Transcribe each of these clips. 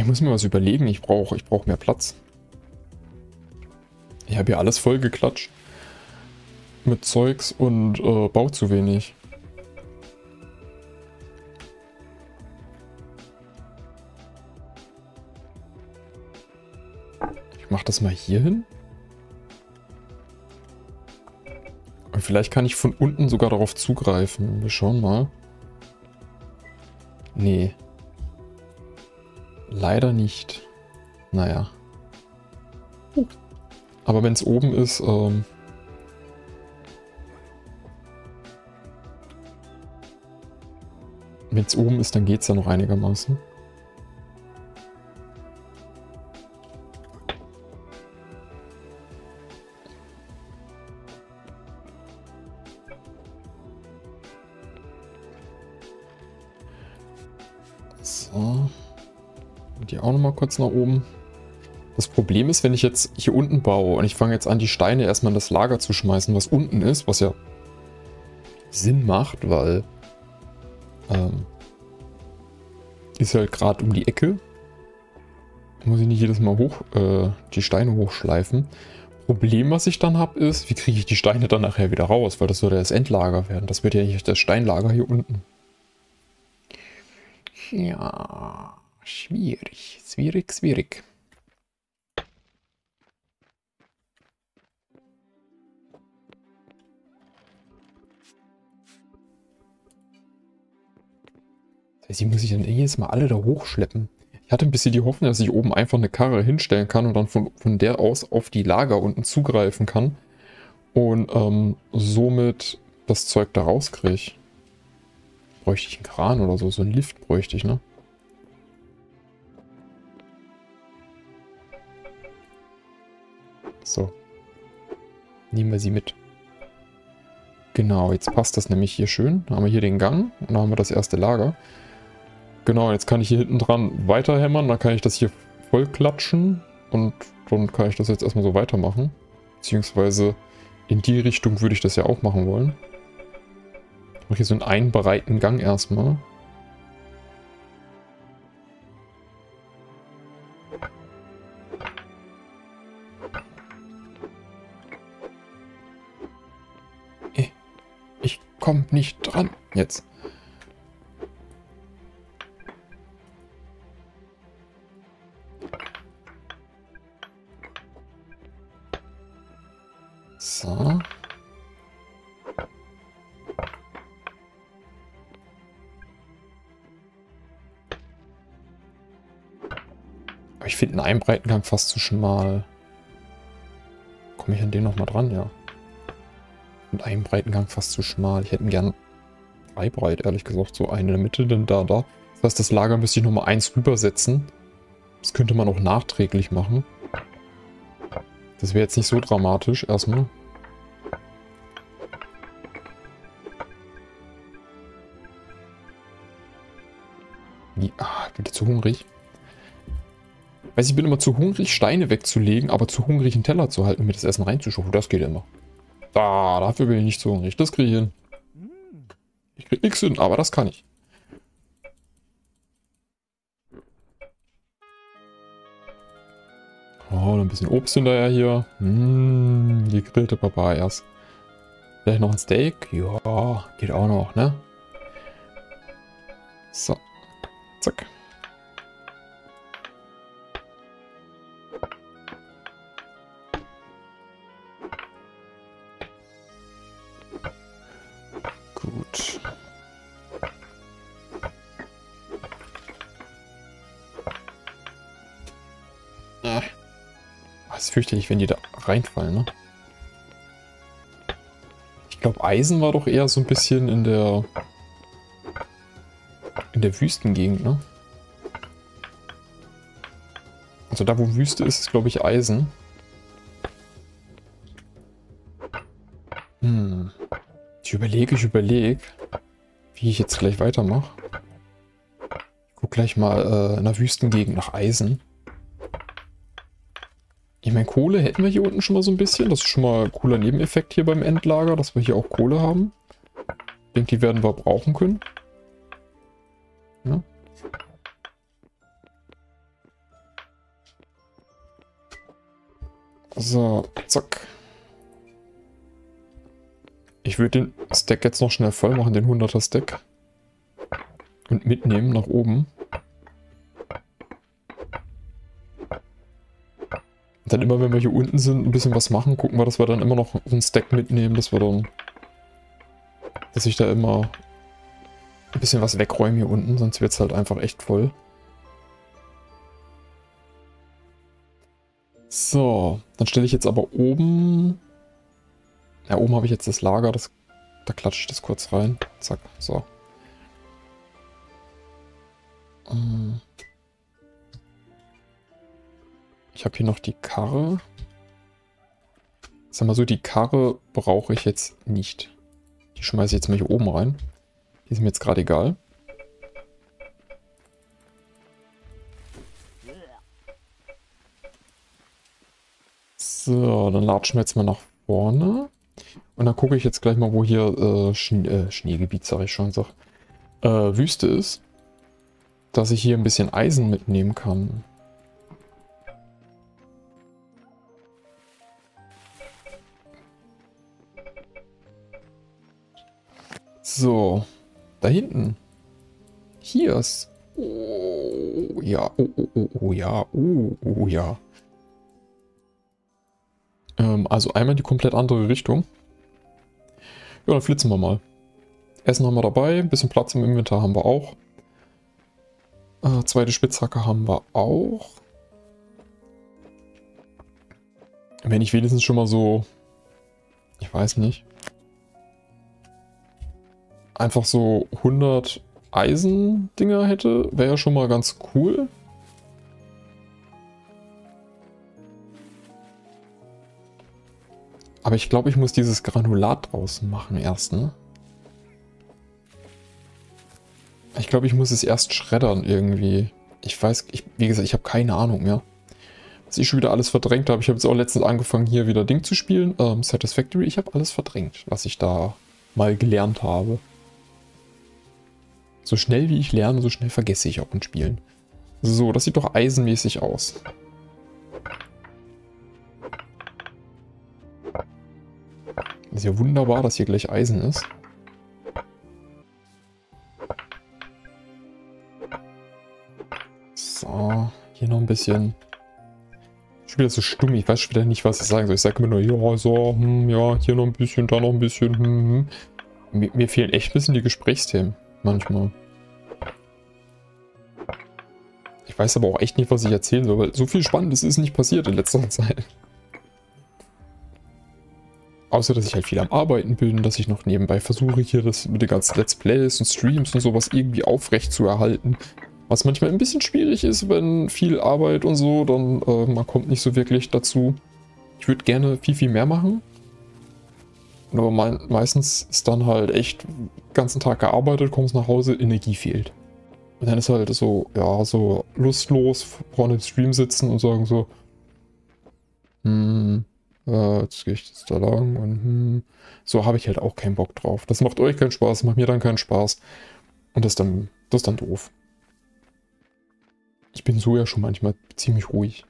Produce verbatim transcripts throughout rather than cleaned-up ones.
muss mir was überlegen. Ich brauche ich brauch mehr Platz. Ich habe hier alles voll geklatscht. Mit Zeugs und äh, baue zu wenig. Ich mache das mal hier hin. Und vielleicht kann ich von unten sogar darauf zugreifen. Wir schauen mal. Nee. Leider nicht. Naja. Aber wenn es oben ist, ähm... wenn es oben ist, dann geht es ja noch einigermaßen. So. Und die auch noch mal kurz nach oben. Das Problem ist, wenn ich jetzt hier unten baue und ich fange jetzt an, die Steine erstmal in das Lager zu schmeißen, was unten ist, was ja Sinn macht, weil ähm, ist halt gerade um die Ecke. Da muss ich nicht jedes Mal hoch, äh, die Steine hochschleifen. Problem, was ich dann habe, ist, wie kriege ich die Steine dann nachher wieder raus, weil das soll ja das Endlager werden. Das wird ja nicht das Steinlager hier unten. Ja, schwierig, schwierig, schwierig. Das heißt, die muss ich dann jedes Mal alle da hochschleppen. Ich hatte ein bisschen die Hoffnung, dass ich oben einfach eine Karre hinstellen kann und dann von, von der aus auf die Lager unten zugreifen kann. Und ähm, somit das Zeug da rauskriege. Bräuchte ich einen Kran oder so, so einen Lift bräuchte ich, ne? So. Nehmen wir sie mit. Genau, jetzt passt das nämlich hier schön. Dann haben wir hier den Gang und dann haben wir das erste Lager. Genau, jetzt kann ich hier hinten dran weiter hämmern, dann kann ich das hier voll klatschen und dann kann ich das jetzt erstmal so weitermachen. Beziehungsweise in die Richtung würde ich das ja auch machen wollen. Ich mache hier so einen einbereiten Gang erstmal. Ich komme nicht dran jetzt. So. Aber ich finde einen Einbreitengang fast zu schmal. Komme ich an den nochmal dran? Ja. Und einen Breitengang fast zu schmal. Ich hätte ihn gern drei breit, ehrlich gesagt. So eine in der Mitte, dann da, da. Das heißt, das Lager müsste ich nochmal eins rübersetzen. Das könnte man auch nachträglich machen. Das wäre jetzt nicht so dramatisch, erstmal. Wie? Ah, ich bin jetzt zu hungrig. Weiß ich bin immer zu hungrig, Steine wegzulegen, aber zu hungrig, einen Teller zu halten, um mir das Essen reinzuschaffen. Das geht immer. Da, dafür bin ich nicht zu hungrig. Das kriege ich hin. Ich kriege nichts hin, aber das kann ich. Oh, ein bisschen Obst hinterher hier. Mmh, gegrillte Papayas. Vielleicht noch ein Steak? Ja, geht auch noch, ne? So. Zack. Gut. Ah. Das ist fürchterlich, wenn die da reinfallen, ne? Ich glaube, Eisen war doch eher so ein bisschen in der in der Wüstengegend, ne? Also da, wo Wüste ist, ist, glaube ich, Eisen. Hm. Ich überlege, ich überlege, wie ich jetzt gleich weitermache. Ich gucke gleich mal äh, in der Wüstengegend nach Eisen. Ich meine, Kohle hätten wir hier unten schon mal so ein bisschen. Das ist schon mal ein cooler Nebeneffekt hier beim Endlager, dass wir hier auch Kohle haben. Ich denke, die werden wir brauchen können. Ja. So, zack. Ich würde den Stack jetzt noch schnell voll machen, den hunderter Stack. Und mitnehmen nach oben. Und dann immer, wenn wir hier unten sind, ein bisschen was machen, gucken wir, dass wir dann immer noch einen Stack mitnehmen, dass wir dann, dass ich da immer ein bisschen was wegräume hier unten, sonst wird es halt einfach echt voll. So, dann stelle ich jetzt aber oben, ja, oben habe ich jetzt das Lager, das, da klatsche ich das kurz rein, zack, so. Ich habe hier noch die Karre. Sag mal so, die Karre brauche ich jetzt nicht. Die schmeiße ich jetzt mal hier oben rein. Die ist mir jetzt gerade egal. So, dann latschen wir jetzt mal nach vorne. Und dann gucke ich jetzt gleich mal, wo hier äh, Schne äh, Schneegebiet, sage ich schon, sag, äh, Wüste ist. Dass ich hier ein bisschen Eisen mitnehmen kann. So, da hinten. Hier ist... Oh, ja, oh, oh, oh, oh, ja, oh, oh, ja. Ähm, also einmal die komplett andere Richtung. Ja, dann flitzen wir mal. Essen haben wir dabei, ein bisschen Platz im Inventar haben wir auch. Äh, zweite Spitzhacke haben wir auch. Wenn ich wenigstens schon mal so... Ich weiß nicht. Einfach so hundert Eisendinger hätte, wäre ja schon mal ganz cool. Aber ich glaube, ich muss dieses Granulat draus machen erst, ne? Ich glaube, ich muss es erst schreddern irgendwie. Ich weiß, ich, wie gesagt, ich habe keine Ahnung mehr. Was ich schon wieder alles verdrängt habe. Ich habe jetzt auch letztens angefangen, hier wieder Ding zu spielen. Ähm, Satisfactory. Ich habe alles verdrängt, was ich da mal gelernt habe. So schnell wie ich lerne, so schnell vergesse ich auch in Spielen. So, das sieht doch eisenmäßig aus. Ist ja wunderbar, dass hier gleich Eisen ist. So, hier noch ein bisschen. Schon wieder so stumm, ich weiß schon wieder nicht, was ich sagen soll. Ich sage immer nur, ja, so, hm, ja, hier noch ein bisschen, da noch ein bisschen. Hm, hm. Mir, mir fehlen echt ein bisschen die Gesprächsthemen. Manchmal. Ich weiß aber auch echt nicht, was ich erzählen soll, weil so viel Spannendes ist nicht passiert in letzter Zeit. Außer, dass ich halt viel am Arbeiten bin, dass ich noch nebenbei versuche, hier das mit den ganzen Let's Plays und Streams und sowas irgendwie aufrecht zu erhalten. Was manchmal ein bisschen schwierig ist, wenn viel Arbeit und so, dann äh, man kommt nicht so wirklich dazu. Ich würde gerne viel, viel mehr machen. Aber mein, meistens ist dann halt echt den ganzen Tag gearbeitet, kommst nach Hause, Energie fehlt. Und dann ist halt so, ja, so lustlos vor dem Stream sitzen und sagen so, hm, äh, jetzt gehe ich jetzt da lang und hm, so habe ich halt auch keinen Bock drauf. Das macht euch keinen Spaß, macht mir dann keinen Spaß. Und das ist dann, das ist dann doof. Ich bin so ja schon manchmal ziemlich ruhig.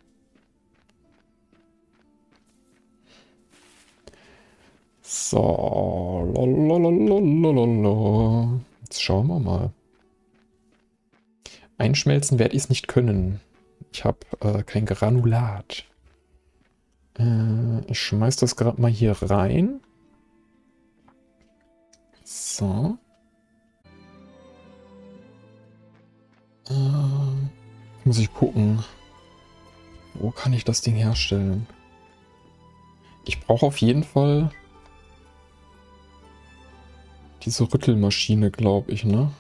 So, lalalala. Jetzt schauen wir mal. Einschmelzen werde ich es nicht können. Ich habe äh, kein Granulat. Äh, ich schmeiß das gerade mal hier rein. So. Äh, muss ich gucken. Wo kann ich das Ding herstellen? Ich brauche auf jeden Fall diese Rüttelmaschine, glaube ich, ne?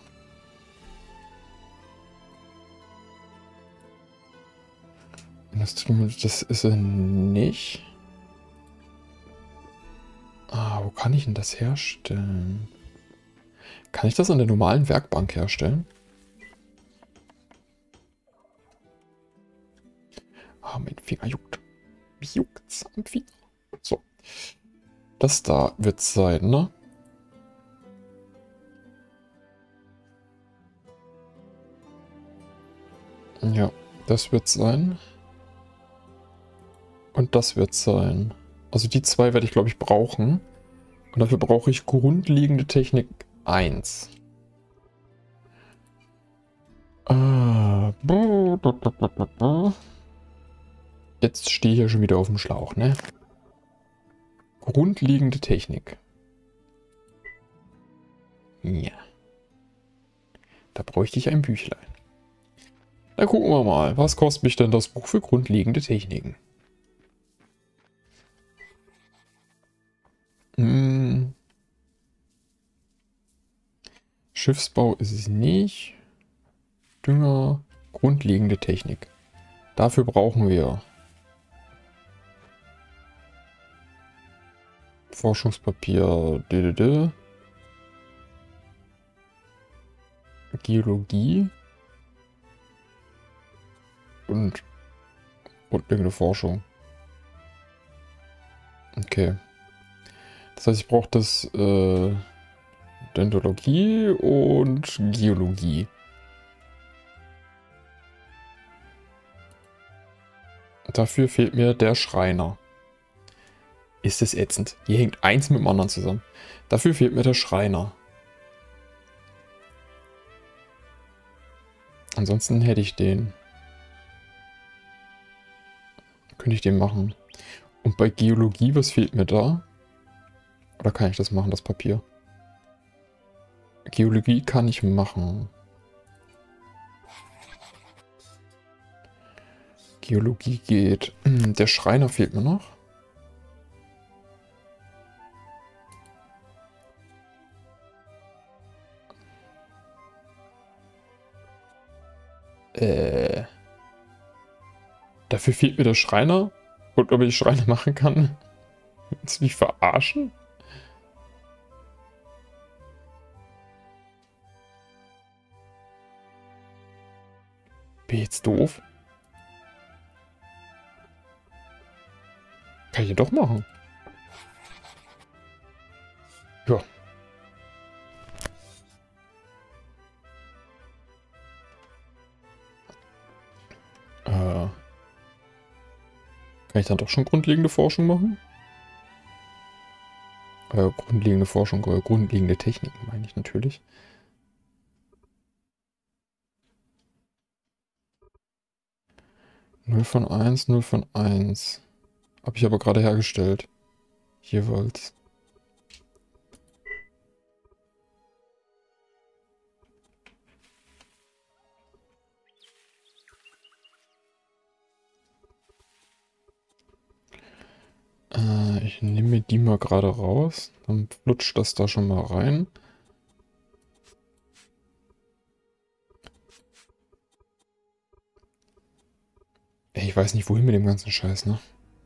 Das, das ist er nicht. Ah, wo kann ich denn das herstellen? Kann ich das an der normalen Werkbank herstellen? Ah, mein Finger juckt. Wie juckt's am Finger? So. Das da wird sein, ne? Ja, das wird sein. Und das wird sein. Also die zwei werde ich, glaube ich, brauchen. Und dafür brauche ich grundlegende Technik eins. Ah, jetzt stehe ich ja schon wieder auf dem Schlauch, ne? Grundlegende Technik. Ja. Da bräuchte ich ein Büchlein. Na, gucken wir mal. Was kostet mich denn das Buch für grundlegende Techniken? Hm. Schiffsbau ist es nicht. Dünger, grundlegende Technik. Dafür brauchen wir Forschungspapier, d -d -d. Geologie und grundlegende Forschung. Okay. Das heißt, ich brauche das äh, Dendrologie und Geologie. Dafür fehlt mir der Schreiner. Ist es ätzend. Hier hängt eins mit dem anderen zusammen. Dafür fehlt mir der Schreiner. Ansonsten hätte ich den. Könnte ich den machen. Und bei Geologie, was fehlt mir da? Oder kann ich das machen, das Papier? Geologie kann ich machen. Geologie geht. Der Schreiner fehlt mir noch. Äh. Dafür fehlt mir der Schreiner. Und ob ich Schreiner machen kann. Willst du mich verarschen? Bin ich jetzt doof? Kann ich ja doch machen. Ja. Äh. Kann ich dann doch schon grundlegende Forschung machen? Äh, grundlegende Forschung, äh, grundlegende Techniken meine ich natürlich. null von eins, null von eins. Habe ich aber gerade hergestellt. Jeweils. Äh, ich nehme mir die mal gerade raus. Dann flutscht das da schon mal rein. Ich weiß nicht, wohin mit dem ganzen Scheiß, ne?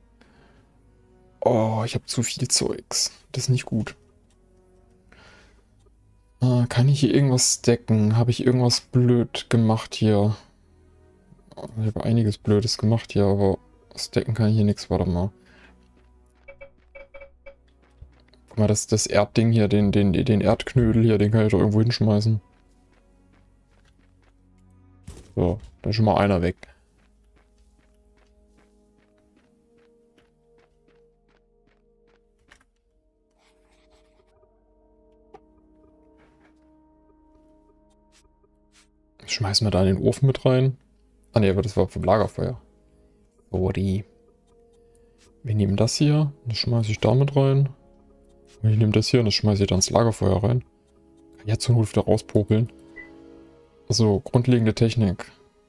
Oh, ich habe zu viel Zeugs. Das ist nicht gut. Äh, kann ich hier irgendwas stacken? Habe ich irgendwas blöd gemacht hier? Ich habe einiges Blödes gemacht hier, aber stacken kann ich hier nichts. Warte mal. Guck mal, das, das Erdding hier, den, den, den Erdknödel hier, den kann ich doch irgendwo hinschmeißen. So, da ist schon mal einer weg. Schmeißen wir da in den Ofen mit rein. Ah ne, aber das war vom Lagerfeuer. Sorry. Wir nehmen das hier, das schmeiße ich da mit rein. Und ich nehme das hier und das schmeiße ich dann ins Lagerfeuer rein. Kann jetzt zur Not wieder rauspopeln. Also, grundlegende Technik.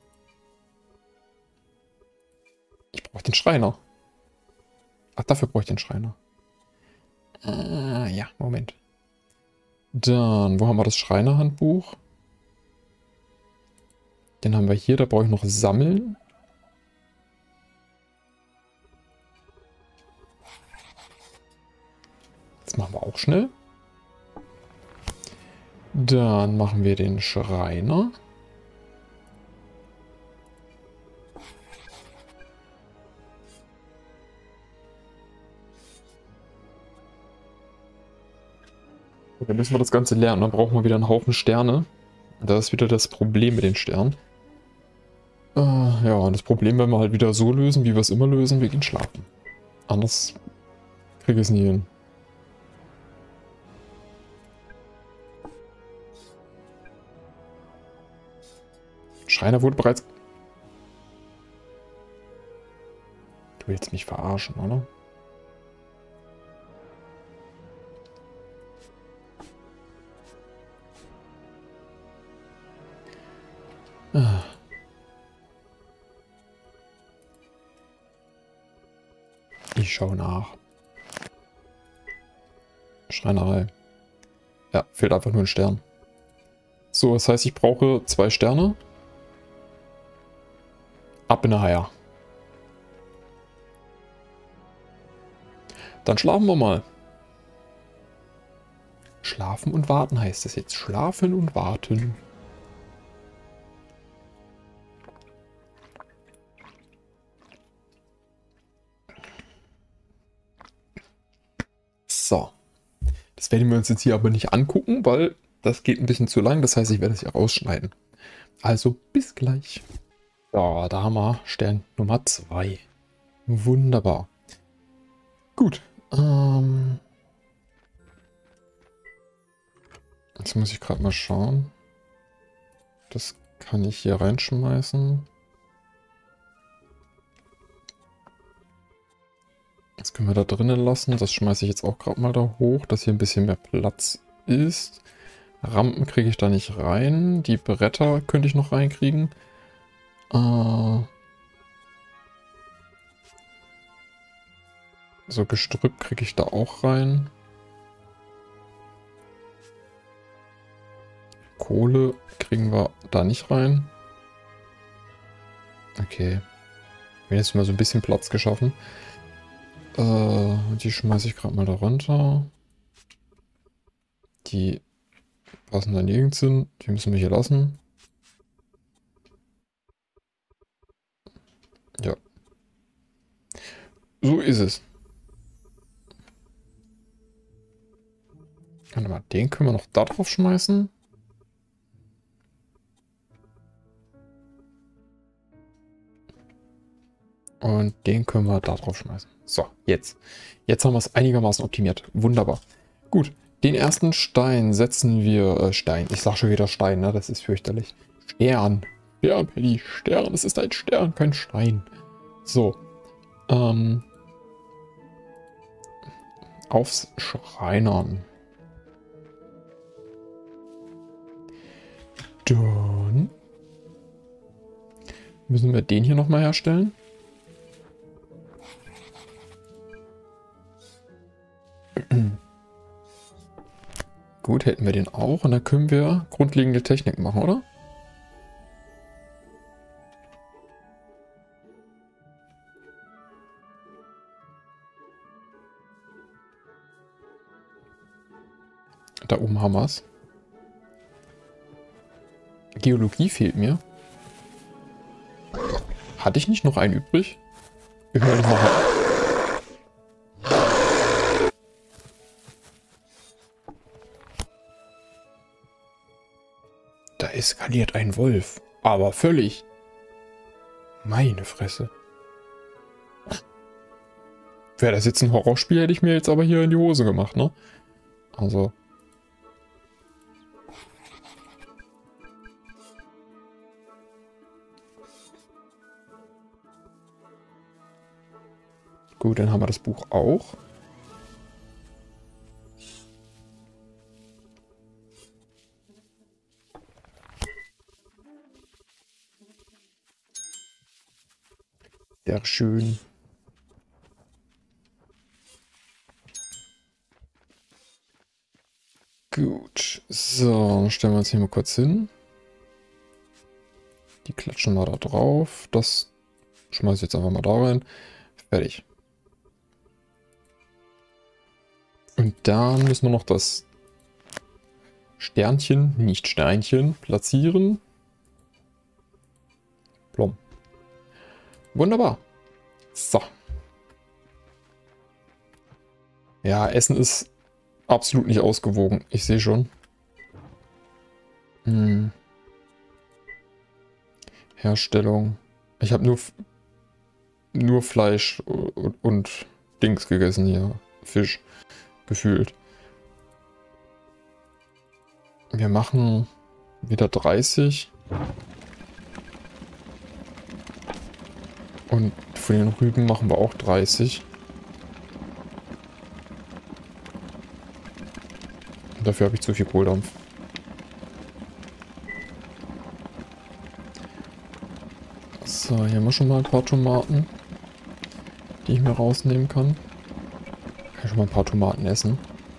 Ich brauche den Schreiner. Ach, dafür brauche ich den Schreiner. Ah, ja, Moment. Dann, wo haben wir das Schreinerhandbuch? Den haben wir hier, da brauche ich noch Sammeln. Das machen wir auch schnell. Dann machen wir den Schreiner. Dann müssen wir das Ganze lernen. Dann brauchen wir wieder einen Haufen Sterne. Und da ist wieder das Problem mit den Sternen. Äh, ja, und das Problem werden wir halt wieder so lösen, wie wir es immer lösen. Wir gehen schlafen. Anders kriege ich es nie hin. Schreiner wurde bereits... Du willst mich verarschen, oder? Ah. Ich schaue nach. Schreinerei. Ja, fehlt einfach nur ein Stern. So, das heißt, ich brauche zwei Sterne. Ab in der Haia. Dann schlafen wir mal. Schlafen und warten heißt es jetzt. Schlafen und warten. So. Das werden wir uns jetzt hier aber nicht angucken, weil das geht ein bisschen zu lang. Das heißt, ich werde es hier rausschneiden. Also, bis gleich. So, da haben wir Stern Nummer zwei. Wunderbar. Gut. Ähm Jetzt muss ich gerade mal schauen. Das kann ich hier reinschmeißen. Das können wir da drinnen lassen. Das schmeiße ich jetzt auch gerade mal da hoch, dass hier ein bisschen mehr Platz ist. Rampen kriege ich da nicht rein. Die Bretter könnte ich noch reinkriegen. Äh so Gestrüpp kriege ich da auch rein. Kohle kriegen wir da nicht rein. Okay. Wir haben jetzt mal so ein bisschen Platz geschaffen. Äh, die schmeiße ich gerade mal da runter. Die passen da nirgends hin. Die müssen wir hier lassen. Ja. So ist es. Warte mal, den können wir noch da drauf schmeißen. Und den können wir da drauf schmeißen. So, jetzt. Jetzt haben wir es einigermaßen optimiert. Wunderbar. Gut, den ersten Stein setzen wir... Äh, Stein. Ich sag schon wieder Stein, ne? Das ist fürchterlich. Stern. Stern, Paddy. Stern. Es ist ein Stern, kein Stein. So. Ähm. Aufs Schreinern. Dann müssen wir den hier nochmal herstellen. Gut, hätten wir den auch. Und dann können wir grundlegende Technik machen, oder? Da oben haben wir es. Geologie fehlt mir. Hatte ich nicht noch einen übrig? Wir können noch mal... Da eskaliert ein Wolf. Aber völlig. Meine Fresse. Wäre das jetzt ein Horrorspiel, hätte ich mir jetzt aber hier in die Hose gemacht, ne? Also... Gut, dann haben wir das Buch auch. Sehr schön. Gut, so, stellen wir uns hier mal kurz hin. Die klatschen wir da drauf. Das schmeiße ich jetzt einfach mal da rein. Fertig. Und dann müssen wir noch das Sternchen, nicht Steinchen, platzieren. Plom. Wunderbar. So. Ja, Essen ist absolut nicht ausgewogen. Ich sehe schon. Hm. Herstellung. Ich habe nur, nur Fleisch und, und Dings gegessen hier. Fisch. Gefühlt. Wir machen wieder dreißig. Und von den Rüben machen wir auch dreißig. Und dafür habe ich zu viel Kohldampf. So, hier haben wir schon mal ein paar Tomaten, die ich mir rausnehmen kann. Kann ich schon mal ein paar Tomaten essen.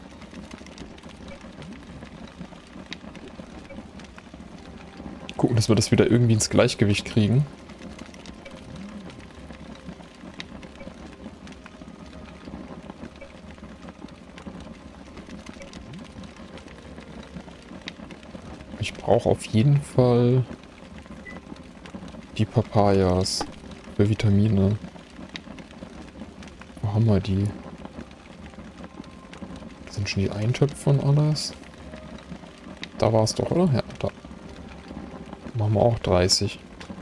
Gucken, dass wir das wieder irgendwie ins Gleichgewicht kriegen. Ich brauche auf jeden Fall die Papayas für Vitamine. Wo haben wir die? Sind schon die Eintöpfe und alles? Da war es doch, oder? Ja, da. Machen wir auch dreißig.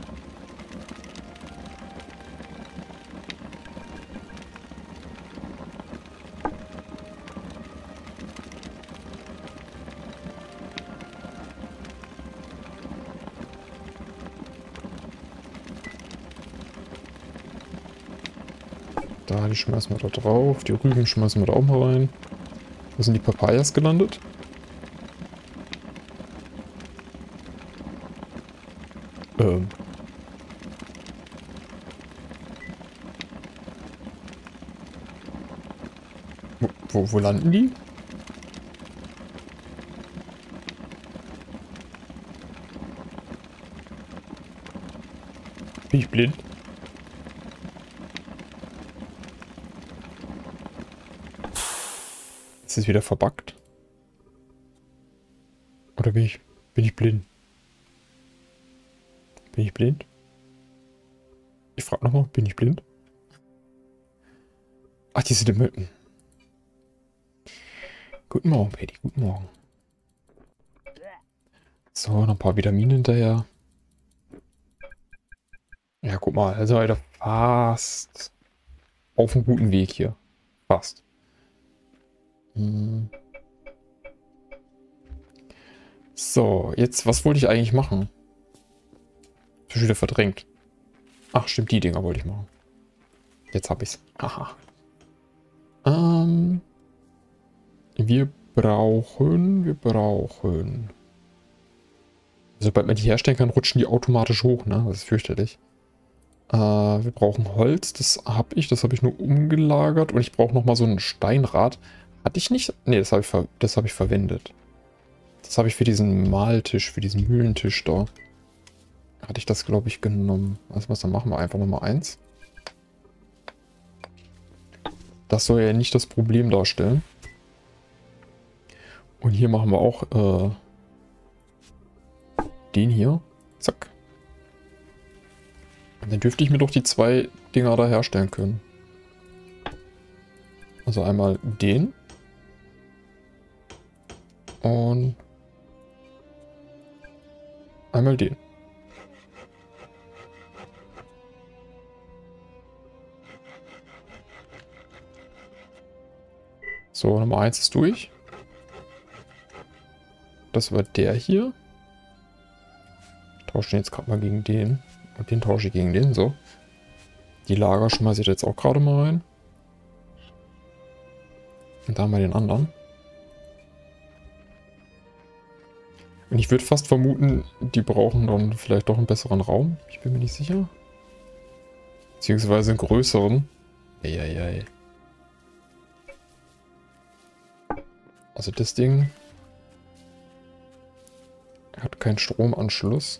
Da, die schmeißen wir da drauf. Die Rüben schmeißen wir da auch mal rein. Wo sind die Papayas gelandet? Ähm. Wo, wo, wo landen die? Bin ich blind? Ist es wieder verbuggt? Oder bin ich, bin ich blind? Bin ich blind? Ich frage nochmal, bin ich blind? Ach, die sind im Mücken. Guten Morgen, Paddy, guten Morgen. So, noch ein paar Vitamine hinterher. Ja, guck mal, also weiter fast auf einem guten Weg hier. Fast. Hm. So, jetzt, was wollte ich eigentlich machen? Schon wieder verdrängt. Ach, stimmt, die Dinger wollte ich machen. Jetzt habe ich's. Aha. Ähm, wir brauchen, wir brauchen. Sobald man die herstellen kann, rutschen die automatisch hoch, ne? Das ist fürchterlich. Äh, wir brauchen Holz, das habe ich, das habe ich nur umgelagert. Und ich brauche nochmal so ein Steinrad. Hatte ich nicht? Ne, das habe ich, ver das hab ich verwendet. Das habe ich für diesen Maltisch, für diesen Mühlentisch da. Hatte ich das, glaube ich, genommen. Also was, dann machen wir einfach nochmal eins. Das soll ja nicht das Problem darstellen. Und hier machen wir auch äh, den hier. Zack. Und dann dürfte ich mir doch die zwei Dinger da herstellen können. Also einmal den. Und einmal den. So, Nummer eins ist durch. Das war der hier. Ich tausche den jetzt gerade mal gegen den. Und den tausche ich gegen den. So. Die Lager schmeiße ich jetzt auch gerade mal rein. Und da haben wir den anderen. Und ich würde fast vermuten, die brauchen dann vielleicht doch einen besseren Raum. Ich bin mir nicht sicher. Beziehungsweise einen größeren. Eieiei. Also das Ding hat keinen Stromanschluss.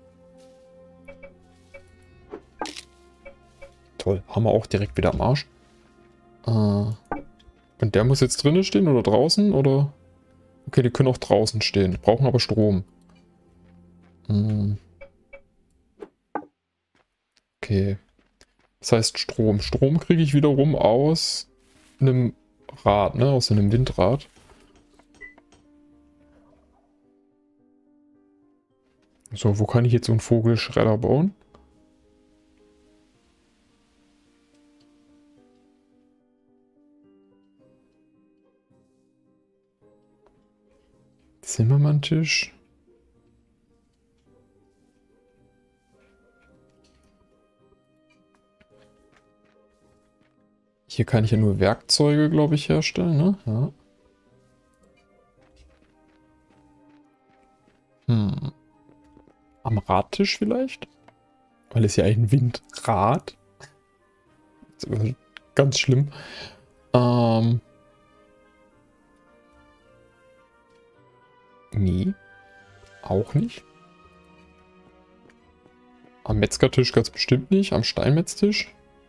Toll, haben wir auch direkt wieder am Arsch. Äh, und der muss jetzt drinnen stehen oder draußen? Oder? Okay, die können auch draußen stehen, brauchen aber Strom. Hm. Okay. Das heißt Strom. Strom kriege ich wiederum aus einem Rad, ne? Aus einem Windrad. So, wo kann ich jetzt so einen Vogelschredder bauen? Zimmermanntisch. Hier kann ich ja nur Werkzeuge, glaube ich, herstellen, ne? Ja. Hm. Am Radtisch vielleicht? Weil es ja ein Windrad. Ganz schlimm. Ähm. Nee. Auch nicht. Am Metzgertisch ganz bestimmt nicht. Am Steinmetztisch.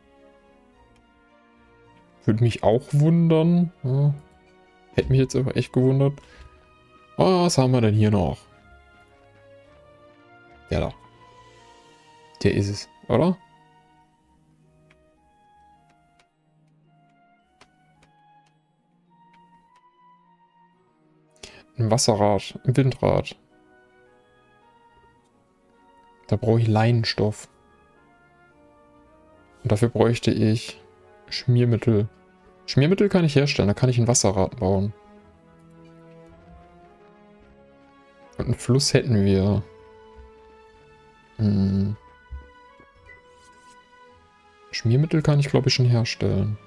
Würde mich auch wundern. Ja. Hätte mich jetzt aber echt gewundert. Oh, was haben wir denn hier noch? Der da. Der ist es, oder? Ein Wasserrad, ein Windrad. Da brauche ich Leinenstoff. Und dafür bräuchte ich Schmiermittel. Schmiermittel kann ich herstellen, da kann ich ein Wasserrad bauen. Und einen Fluss hätten wir. Hm. Schmiermittel kann ich, glaube ich, schon herstellen.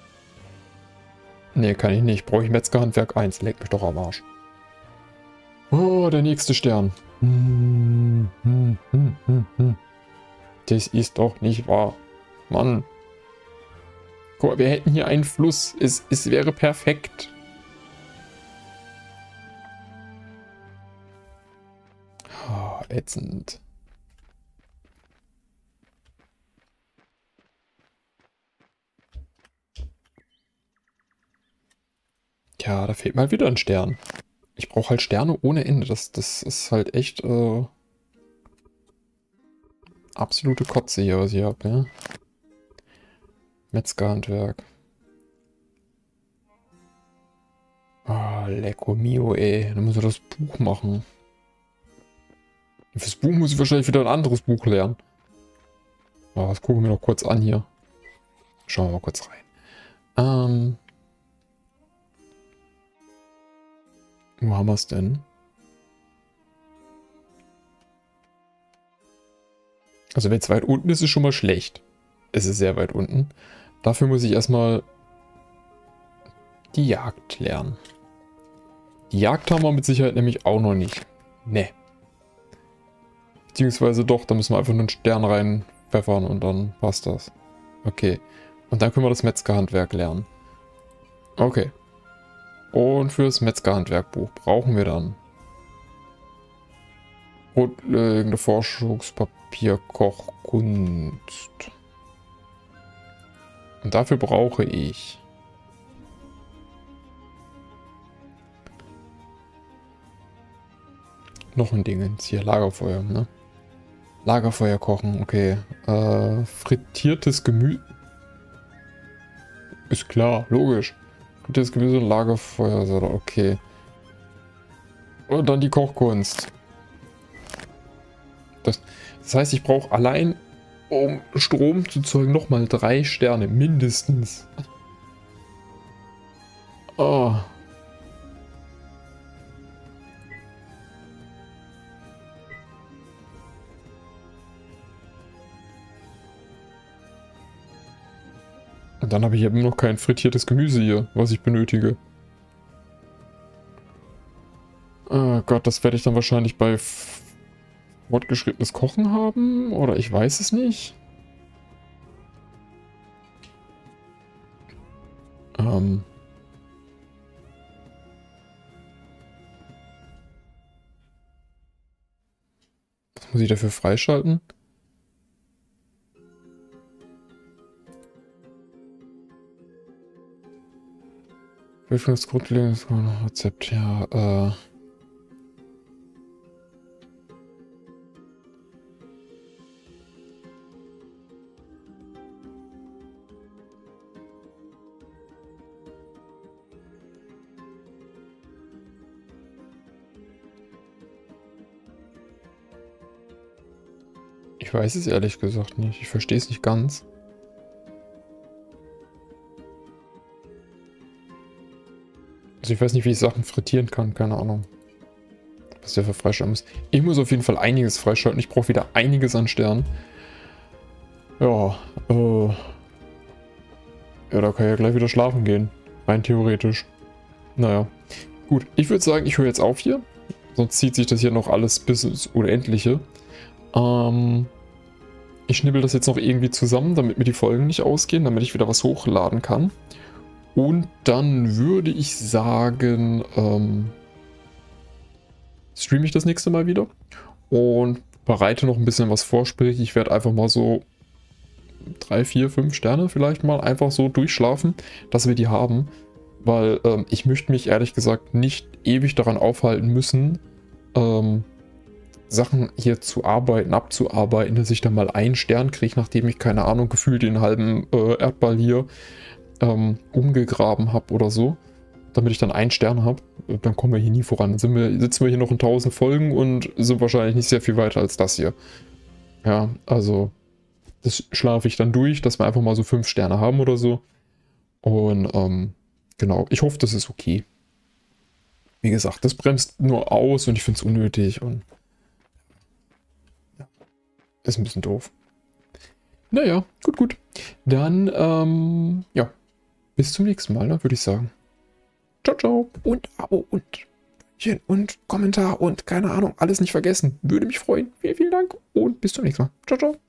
Ne, kann ich nicht. Brauche ich Metzgerhandwerk eins. Leck mich doch am Arsch. Oh, der nächste Stern. Hm, hm, hm, hm, hm. Das ist doch nicht wahr. Mann. Guck mal, wir hätten hier einen Fluss. Es, es wäre perfekt. Oh, ätzend. Ja, da fehlt mal wieder ein Stern. Ich brauche halt Sterne ohne Ende. Das, das ist halt echt äh, absolute Kotze hier, was ich habe, ja. Metzgerhandwerk. Ah, oh, lecco mio, ey. Dann müssen wir das Buch machen. Fürs Buch muss ich wahrscheinlich wieder ein anderes Buch lernen. Aber das gucken wir noch kurz an hier. Schauen wir mal kurz rein. Ähm. Wo haben wir es denn? Also wenn es weit unten ist, ist es schon mal schlecht. Es ist sehr weit unten. Dafür muss ich erstmal die Jagd lernen. Die Jagd haben wir mit Sicherheit nämlich auch noch nicht. Ne. Beziehungsweise doch, da müssen wir einfach nur einen Stern reinpfeffern und dann passt das. Okay. Und dann können wir das Metzgerhandwerk lernen. Okay. Und fürs Metzgerhandwerkbuch brauchen wir dann grundlegende Forschungspapier, Kochkunst. Und dafür brauche ich noch ein Ding ins hier, Lagerfeuer, ne? Lagerfeuer kochen, okay. Äh, frittiertes Gemüse. Ist klar, logisch. Frittiertes Gemüse und Lagerfeuer, okay. Und dann die Kochkunst. Das, das heißt, ich brauche allein, um Strom zu zeugen, nochmal drei Sterne, mindestens. Oh. Und dann habe ich eben noch kein frittiertes Gemüse hier, was ich benötige. Oh Gott, das werde ich dann wahrscheinlich bei fortgeschrittenes Kochen haben? Oder ich weiß es nicht. Ähm. Was muss ich dafür freischalten? Das grundlegende Rezept, ja, äh. Ich weiß es ehrlich gesagt nicht. Ich verstehe es nicht ganz. Also ich weiß nicht, wie ich Sachen frittieren kann. Keine Ahnung. was ich dafür freischalten muss. Ich muss auf jeden Fall einiges freischalten. Ich brauche wieder einiges an Sternen. Ja, äh... Ja, da kann ich ja gleich wieder schlafen gehen. Rein theoretisch. Naja. Gut, ich würde sagen, ich höre jetzt auf hier. Sonst zieht sich das hier noch alles bis ins Unendliche. Ähm... Ich schnibbel das jetzt noch irgendwie zusammen, damit mir die Folgen nicht ausgehen, damit ich wieder was hochladen kann. Und dann würde ich sagen, ähm, streame ich das nächste Mal wieder und bereite noch ein bisschen was vor. Sprich, ich werde einfach mal so drei, vier, fünf Sterne vielleicht mal einfach so durchschlafen, dass wir die haben. Weil ähm, ich möchte mich ehrlich gesagt nicht ewig daran aufhalten müssen, ähm, Sachen hier zu arbeiten, abzuarbeiten, dass ich dann mal einen Stern kriege, nachdem ich, keine Ahnung, gefühlt den halben äh, Erdball hier ähm, umgegraben habe oder so, damit ich dann einen Stern habe. Dann kommen wir hier nie voran. Dann sind wir, sitzen wir hier noch in tausend Folgen und sind wahrscheinlich nicht sehr viel weiter als das hier. Ja, also das schlafe ich dann durch, dass wir einfach mal so fünf Sterne haben oder so. Und ähm, genau, ich hoffe, das ist okay. Wie gesagt, das bremst nur aus und ich finde es unnötig und ist ein bisschen doof. Naja, gut, gut. Dann, ähm, ja, bis zum nächsten Mal, ne, würde ich sagen. Ciao, ciao. Und Abo und und Kommentar und keine Ahnung, alles nicht vergessen. Würde mich freuen. Vielen, vielen Dank und bis zum nächsten Mal. Ciao, ciao.